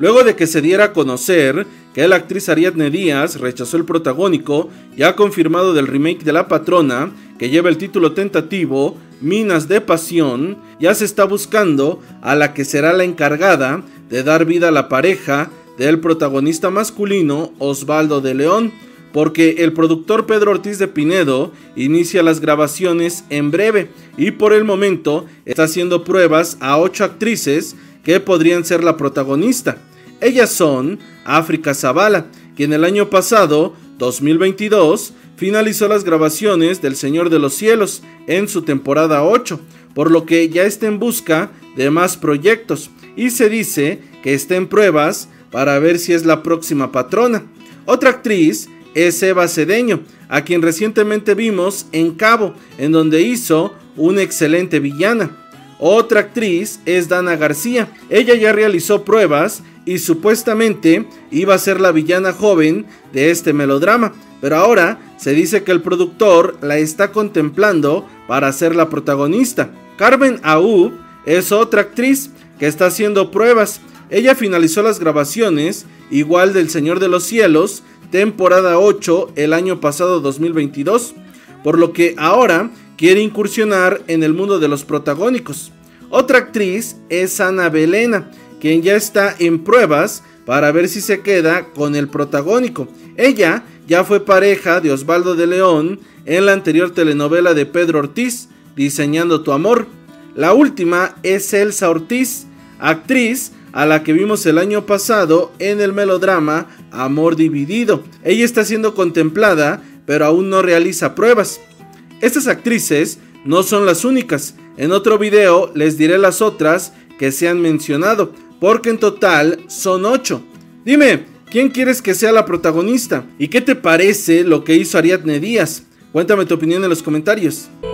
Luego de que se diera a conocer que la actriz Ariadne Díaz rechazó el protagónico ya confirmado del remake de La Patrona, que lleva el título tentativo Minas de Pasión, ya se está buscando a la que será la encargada de dar vida a la pareja del protagonista masculino Osvaldo de León, porque el productor Pedro Ortiz de Pinedo inicia las grabaciones en breve y por el momento está haciendo pruebas a 8 actrices que podrían ser la protagonista. Ellas son África Zavala, quien el año pasado, 2022, finalizó las grabaciones del Señor de los Cielos en su temporada 8, por lo que ya está en busca de más proyectos y se dice que está en pruebas para ver si es la próxima patrona. Otra actriz es Eva Cedeño, a quien recientemente vimos en Cabo, en donde hizo una excelente villana. Otra actriz es Dana García, ella ya realizó pruebas y supuestamente iba a ser la villana joven de este melodrama, pero ahora se dice que el productor la está contemplando para ser la protagonista. Carmen Aub es otra actriz que está haciendo pruebas. Ella finalizó las grabaciones igual del Señor de los Cielos, temporada 8, el año pasado 2022, por lo que ahora quiere incursionar en el mundo de los protagónicos. Otra actriz es Ana Belena, quien ya está en pruebas para ver si se queda con el protagónico. Ella ya fue pareja de Osvaldo de León en la anterior telenovela de Pedro Ortiz, Diseñando tu Amor. La última es Elsa Ortiz, actriz a la que vimos el año pasado en el melodrama Amor Dividido. Ella está siendo contemplada, pero aún no realiza pruebas. Estas actrices no son las únicas. En otro video les diré las otras que se han mencionado, porque en total son 8. Dime, ¿quién quieres que sea la protagonista? ¿Y qué te parece lo que hizo Ariadne Díaz? Cuéntame tu opinión en los comentarios.